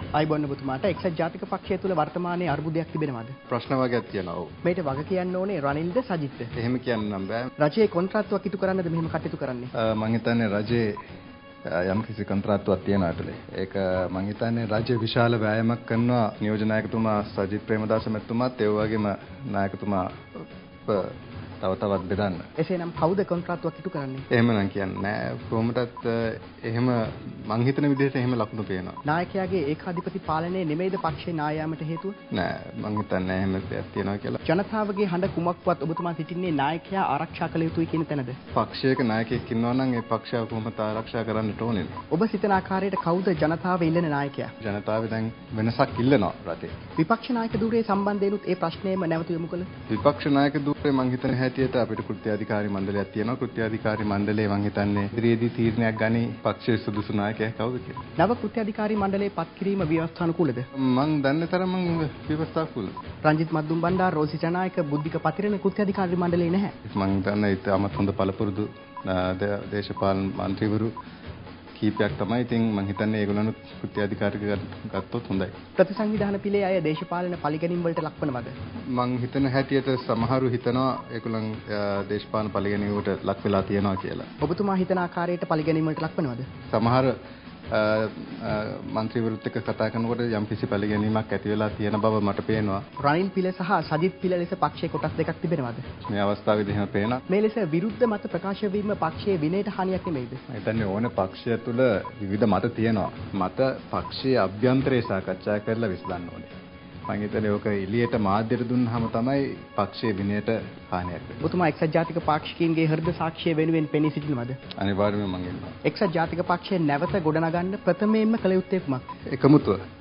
අයිබෝන් ඔබතුමාට එක්සත් ජාතික පක්ෂය තුල වර්තමානයේ අර්බුදයක් තිබෙනවද? ප්‍රශ්න වගේක් තියෙනවා. ඔව්. මේට වග කියන්න ඕනේ රනිල්ද සජිත්ද? එහෙම කියන්නම් බෑ. රජයේ කොන්ත්‍රාත්තුවක් ඉටු කරන්නද මෙහෙම කටයුතු කරන්නේ? මම හිතන්නේ රජයේ යම් කිසි කොන්ත්‍රාත්තුවක් තියෙනවා ඇතුලේ. ඒක මම හිතන්නේ රජය විශාල වෑයමක් කරනවා නියෝජනායකතුමා සජිත් ප්‍රේමදාස මැතිතුමාත් ඒ වගේම නායකතුමා තව තවත් බෙදන්න. එසේනම් කවුද කොන්ත්‍රාත්තුවක් ඉටු කරන්නේ? එහෙම නම් කියන්නේ නෑ. කොහොමදත් එහෙම මං හිතන විදිහට එහෙම ලකුණු පේනවා. නායකයාගේ ඒකාධිපති පාලනයේ නෙමෙයිද පක්ෂේ නායයාමට හේතුව? නෑ මං හිතන්නේ එහෙම දෙයක් තියෙනවා කියලා. ජනතාවගේ හඬ කුමක්වත් ඔබතුමා සිටින්නේ නායකයා ආරක්ෂා කළ යුතුයි කියන තැනද? පක්ෂයක නායකයෙක් ඉන්නවා නම් ඒ පක්ෂය කොහොමද ආරක්ෂා කරන්නට ඕනේ? ඔබ සිතන ආකාරයට කවුද ජනතාව ඉල්ලන නායකයා? ජනතාව දැන් වෙනසක් ඉල්ලනවා රටේ. විපක්ෂ නායක ධූරයේ සම්බන්ධයෙන්ුත් ඒ ප්‍රශ්නේම නැවත යොමු කළ. විපක්ෂ නායක ධූරයේ මං හිතන හැටියට අපිට කෘත්‍යාධිකාරී මණ්ඩලයක් තියෙනවා. කෘත්‍යාධිකාරී මණ්ඩලයේ මං හිතන්නේ ඉදිරියේදී තීරණයක් ගනි පක්ෂයේ සුදුසු නායකයා කවුද කියලා. නව කෘත්‍යාධිකාරී මණ්ඩලයේ පත් කිරීම ව්‍යවස්ථානුකූලද? මං දන්නේ තරම් මං ව්‍යවස්ථානුකූලයි. රංජිත් මද්දුම් බණ්ඩාර රෝසි ජනායක බුද්ධික පතිරණ කෘත්‍යාධිකාරී මණ්ඩලයේ නැහැ. මං දන්නේ ඉතාමත් හොඳ පළපුරුදු දේශපාලන මන්ත්‍රීවරු කීපයක් තමයි. ඉතින් මං හිතන්නේ ඒගොල්ලන්ත් කෘත්‍යාධිකාරී ගත්තොත් හොඳයි. ප්‍රතිසංවිධාන පිළේ අය දේශපාලන පරිගැනීම් වලට ලක්වනවද? මං හිතන හැටියට සමහරු හිතනවා ඒගොල්ලන් දේශපාලන පරිගැනීමකට ලක් වෙලා තියෙනවා කියලා. ඔබතුමා හිතන ආකාරයට පරිගැනීම් වලට ලක්වනවද? සමහර මන්ත්‍රීවරුත් එක්ක කතා කරනකොට යම් කිසි පරිගැනීමක් ඇති වෙලා තියෙන බව මට පේනවා. රනිල් පිළ සහ සජිත් පිළ ලෙස පක්ෂයේ කොටස් දෙකක් තිබෙනවද? මේ අවස්ථාවේදී එහෙම පේනවා. මේ ලෙස විරුද්ධ මත ප්‍රකාශ වීම පක්ෂයේ විනයට හානියක් නෙමෙයිද? මම හිතන්නේ ඕනේ පක්ෂය තුළ විවිධ මත තියෙනවා. මත පක්ෂයේ අභ්‍යන්තරේ සාකච්ඡා කරලා විසඳන්න ඕනේ. මම හිතන්නේ ඕක එළියට මාධ්‍යට දුන්නාම තමයි පක්ෂයේ විනයට හානියක් වෙන්නේ. ඔබතුමා එක්සත් ජාතික පාක්ෂිකයින්ගේ හෘද සාක්ෂිය වෙනුවෙන් පෙනී සිටිනවද? අනිවාර්යයෙන්ම මම ඉන්නවා. එක්සත් ජාතික පක්ෂය නැවත ගොඩනගන්න ප්‍රථමයෙන්ම කළ යුත්තේ කුමක්ද? එකමුතුව